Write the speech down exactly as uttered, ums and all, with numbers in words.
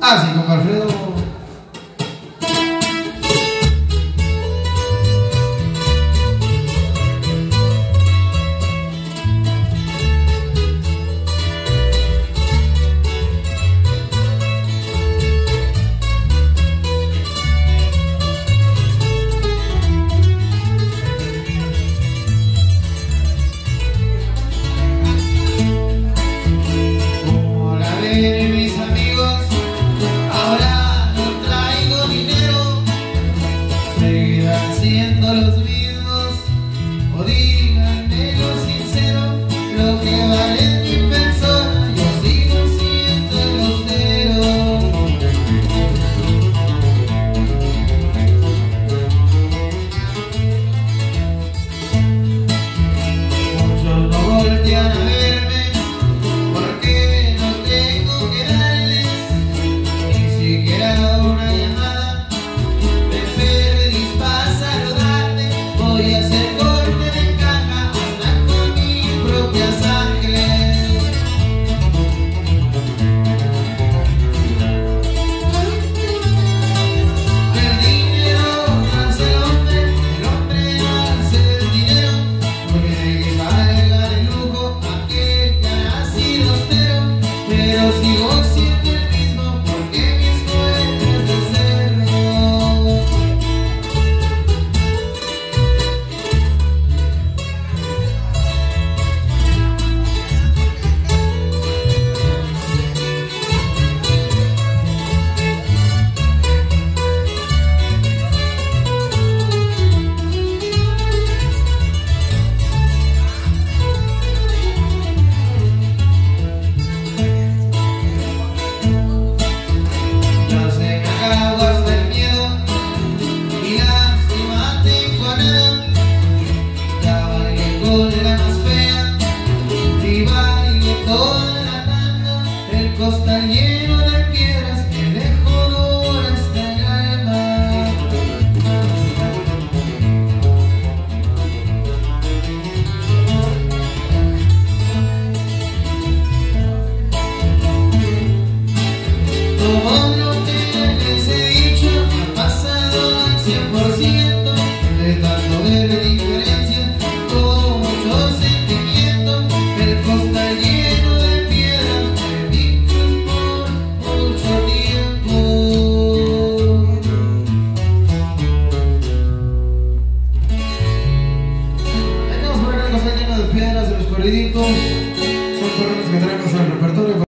Ah, sí, con Alfredo. Mis amigos, ahora no traigo dinero, seguirán siendo los mismos, o díganme lo sincero, lo que vale mi persona, yo sigo siendo el austero. Muchos no voltean a verme porque no tengo que darles ni siquiera una llamada. Me pedís para saludarme, voy a hacer corte de caja hasta con mi propia sangre. El dinero no hace el hombre, el hombre no hace el dinero, porque de que salga de lujo aquel que ha nacido austero. Pero sigo siendo el mismo porque mis cuentas de cerdo. Yo sé que acabo hasta el miedo y lástima tengo a nada. Ya bailé con la más fea y bailé toda la tanda. El costal lleno de piedras que dejó dura hasta el alma. Todo lo que les he dicho ha pasado al cien por ciento, de tanto ver diferencia con mucho sentimiento. El costal lleno de piedras perdidos por mucho tiempo. Ahí vamos a poner el costal lleno de piedras de los corriditos. Son corridos que traemos al repertorio.